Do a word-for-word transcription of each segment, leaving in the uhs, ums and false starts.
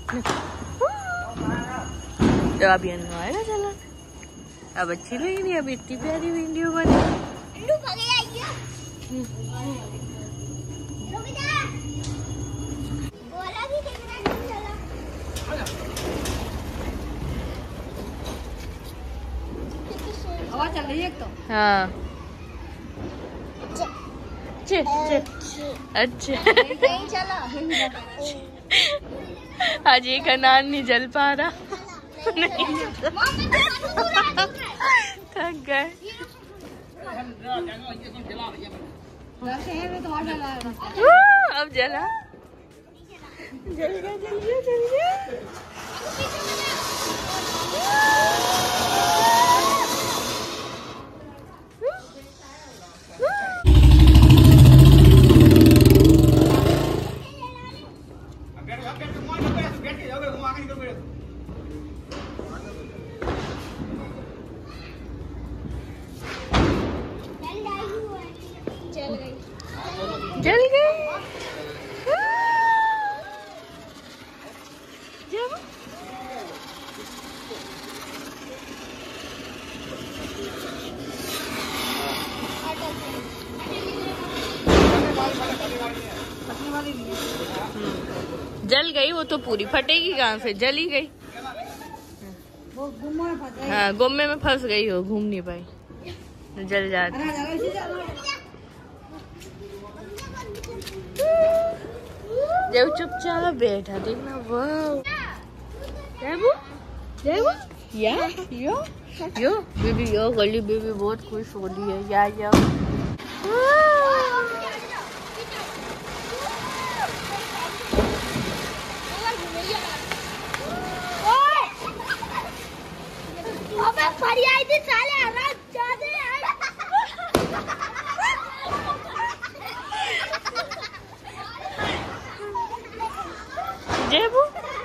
तो अभी आएगा चला। अब अच्छी लगी नहीं, अब इतनी प्यारी वीडियो बनी। हवा चल रही है एक तो। हाँ चे, चे। अच्छा आज ये का नान नहीं जल पा रहा। नहीं थक गए। अब जला जल गया जल गया जल गया। जल गई। जब जल गई वो तो पूरी फटेगी कहाँ से, जल ही गई। हाँ गुम्मे में फंस गई हो, घूम नहीं पाई, जल जाती। जब चुपचाप बैठा देखना। वाह जयबू जयबू या यो यो बेबी यो गली बेबी बहुत खुश हो रही है। या या जयबू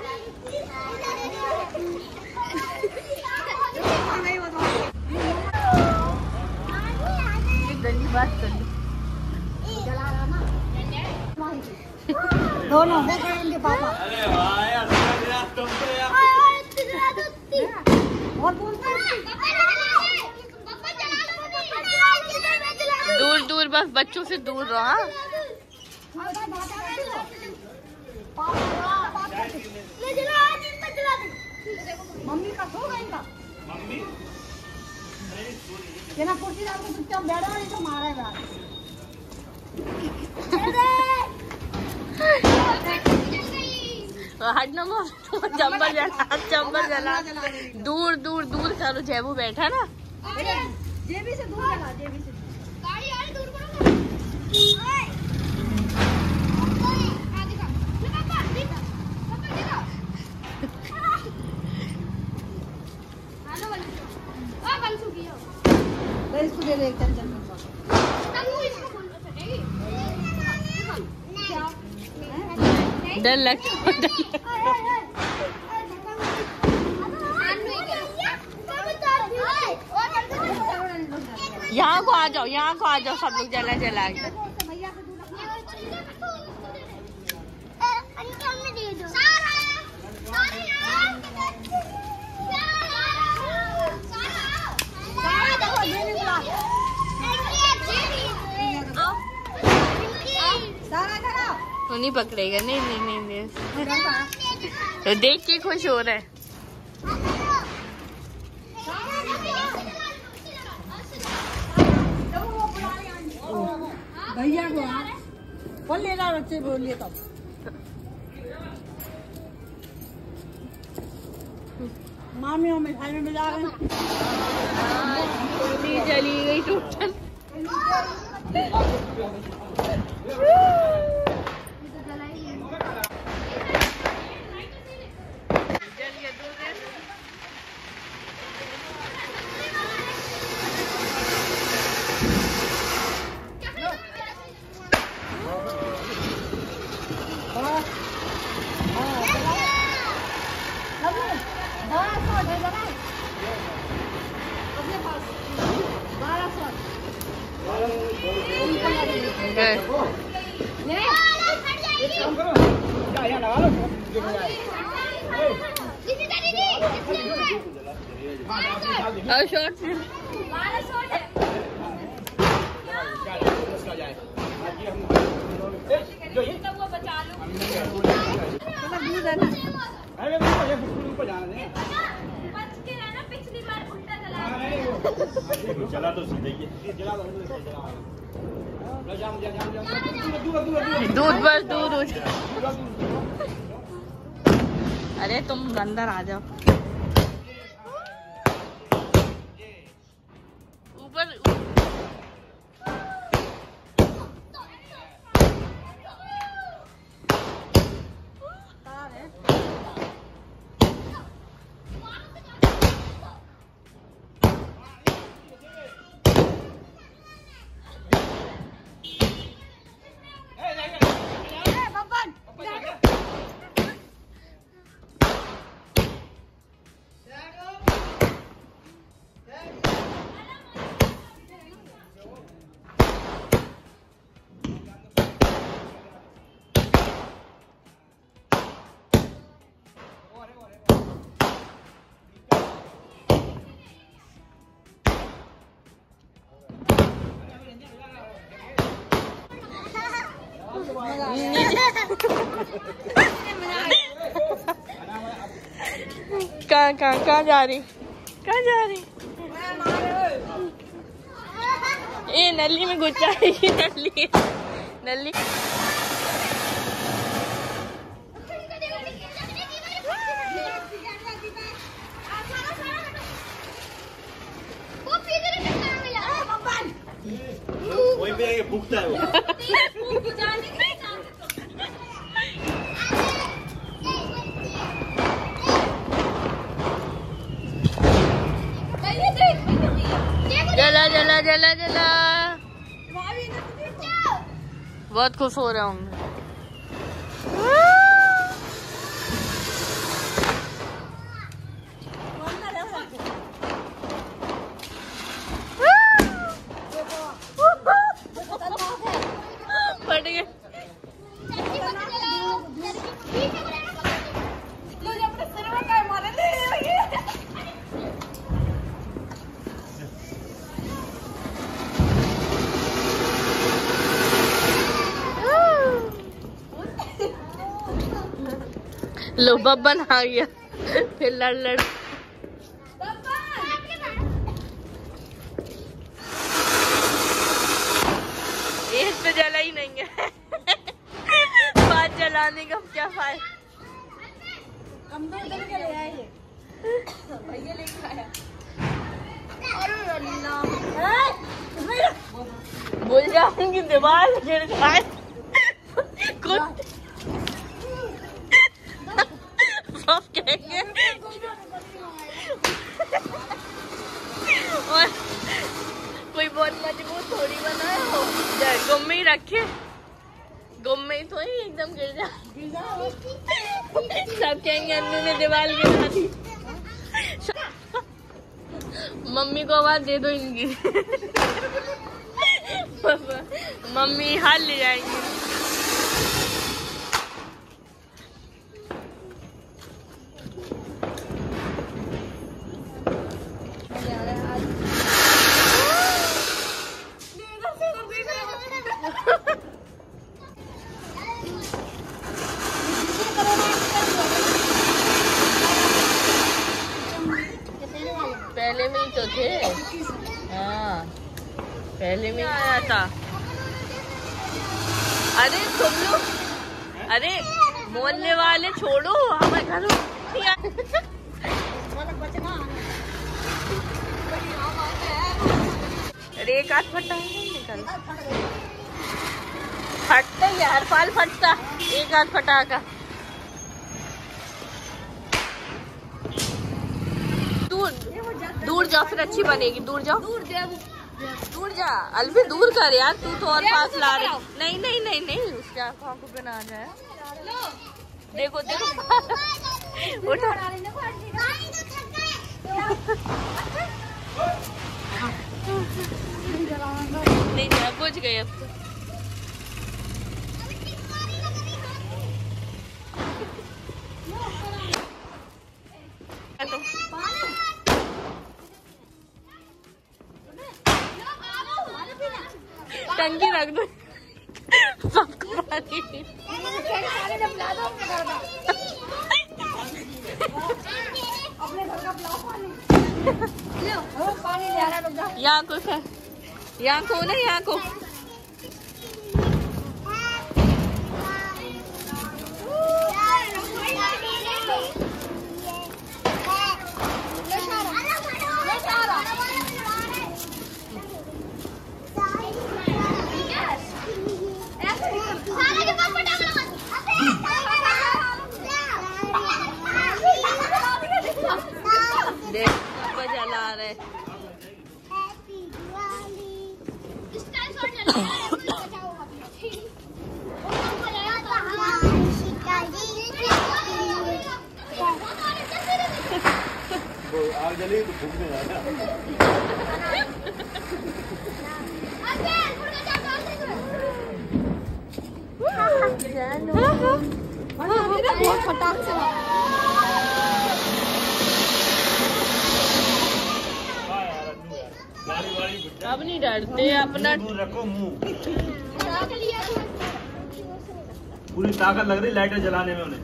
गली बात कर ली दोनों उनके पापा। दूर दूर बस बच्चों से दूर रहो। मम्मी का सो गई इनका। मम्मी ये ना कुर्सी डाल के चुपचाप बैठा नहीं तो मारा है बात। हटना मत, चंबल जला चंबल जला। दूर दूर दूर करो। जयबू बैठा ना, जेबी से दूर चला, जेबी से गाड़ी आ रही दूर करो। इसको दे दे एक चल डर लगता। यहाँ को आ जाओ, यहाँ को आ जाओ, सब लोग जला जला के। वो नहीं पकड़ेगा। नहीं नहीं नहीं नहीं तो देख के खुश हो रहा है। भैया को कौन ले रहा बच्चे बोलिए तब। मामियों मिठाई में मिला रहे चली गई टोटल। ले और शॉर्ट फिल्म चला तो सीधे दूध बस दूध दूध। अरे तुम अंदर आ जाओ। ऊपर कहाँ कहाँ कहाँ जा रही कहाँ जा रही? ए नली में घुस जाएगी। नली नली वहीं पे आके भूखता है वो। जला जला जला जला बहुत खुश हो रहा हूँ मैं। फट गए। लो बब्बन आ गया फिर लड़ लड़। एक तो जला ही नहीं है। बात जलाने का क्या फायदा। हम दो इधर के ले आए ये भैया लेके आया। अरे अल्लाह बोल जाऊंगी दीवार गिर जाए। कुछ सब कहेंगे और कोई बहुत मजबूत थोड़ी बनाया हो गुम में ही रखे गुम में ही थोड़ी एकदम गिर जा। सब कहेंगे अन्नू ने दीवार गिरा दी। मम्मी को आवाज दे दो इनकी। मम्मी हाल ले जाएंगी। पहले में ही तो थे। हाँ पहले में आया था। अरे तुम लोग अरे मोहल्ले वाले छोड़ो हमारे घर अरे एक हाथ फटा निकल फटता यार फाल फटता एक हाथ फटा का। दूर दूर जाओ फिर अच्छी बनेगी। दूर जाओ दूर जा दूर जा अलवी दूर कर यार तू तो और पास ला रही। नहीं नहीं नहीं नहीं उसके आँखों पे ना आ जाए। देखो देखो उठा नहीं जा बुझ गए अब तो। टंकी रख दो सबको पानी। यहाँ को सर, यहाँ को ना, यहाँ को जला रहे। आग जली तो फूक में जाएगा। बहुत फटाक से अब नहीं डरते अपना। रखो मुंह, पूरी ताकत लग रही लाइटर जलाने में उन्हें।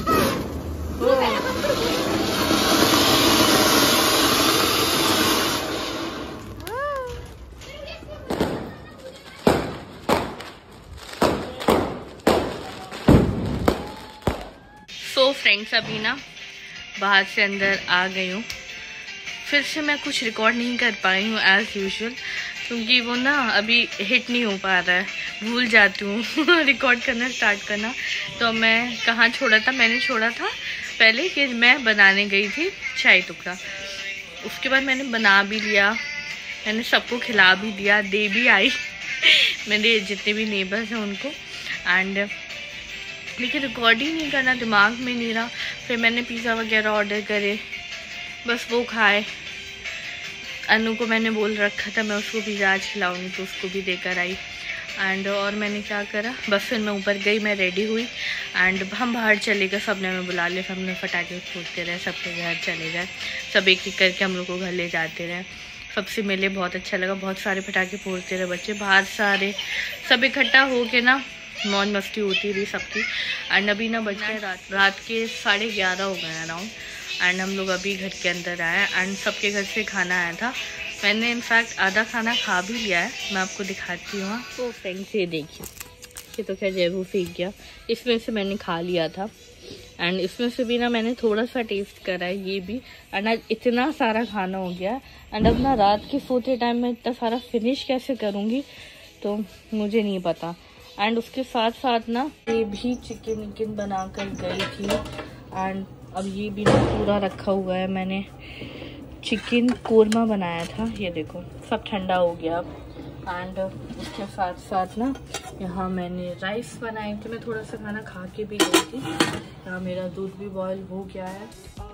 सो फ्रेंड्स, अभी ना बाहर से अंदर आ गई हूँ। फिर से मैं कुछ रिकॉर्ड नहीं कर पाई हूँ एज़ यूजुअल, क्योंकि वो ना अभी हिट नहीं हो पा रहा है, भूल जाती हूँ रिकॉर्ड करना स्टार्ट करना। तो मैं कहाँ छोड़ा था, मैंने छोड़ा था पहले कि मैं बनाने गई थी चाय टुकड़ा। उसके बाद मैंने बना भी लिया, मैंने सबको खिला भी दिया, दे भी आई मेरे जितने भी नेबर्स हैं उनको। एंड लेकिन रिकॉर्ड ही नहीं करना, दिमाग में नहीं रहा। फिर मैंने पिज़्ज़ा वगैरह ऑर्डर करे, बस वो खाए। अनु को मैंने बोल रखा था मैं उसको पिज़्ज़ा आज खिलाऊंगी, तो उसको भी देकर आई। एंड और मैंने क्या करा, बस फिर मैं ऊपर गई, मैं रेडी हुई एंड हम बाहर चले गए। सबने हमें बुला लिया, सबने पटाखे फूटते रहे, सबके घर चले गए, सब एक एक करके हम लोग को घर ले जाते रहे। सबसे मिले, बहुत अच्छा लगा, बहुत सारे पटाखे फोड़ते रहे बच्चे बाहर, सारे सब इकट्ठा हो के ना मौज मस्ती होती रही सबकी। एंड अभी ना बज गए रात रात के साढ़े ग्यारह हो गए अराउंड। एंड हम लोग अभी घर के अंदर आए एंड सबके घर से खाना आया था। मैंने इनफैक्ट आधा खाना खा भी लिया है, मैं आपको दिखाती हूँ। तो फ्रेंड्स ये देखिए, ये तो खैर जेबू फेंक गया, इसमें से मैंने खा लिया था। एंड इसमें से भी ना मैंने थोड़ा सा टेस्ट करा है ये भी। एंड आज इतना सारा खाना हो गया। एंड अब ना रात के सोते टाइम में इतना सारा फिनिश कैसे करूँगी तो मुझे नहीं पता। एंड उसके साथ साथ ना ये भी चिकन विकन बना कर गई थी। एंड अब ये भी ना पूरा रखा हुआ है, मैंने चिकन कोरमा बनाया था, ये देखो सब ठंडा हो गया अब। एंड उसके साथ साथ ना यहाँ मैंने राइस बनाए थे, मैं थोड़ा सा खाना खा के भी गई थी। यहाँ मेरा दूध भी बॉयल हो गया है।